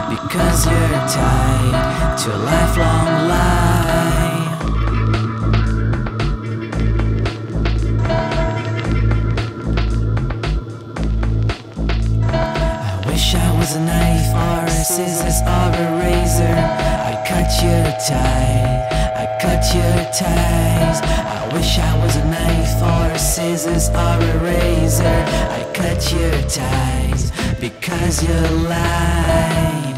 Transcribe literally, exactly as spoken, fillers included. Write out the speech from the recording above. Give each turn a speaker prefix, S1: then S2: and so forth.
S1: because you're tied to a lifelong lie. I wish I was a knife or a scissors or a razor. I'd cut your tie, I'd cut your ties. I wish I was a knife or a scissors or a razor. I'd cut your ties because you lie.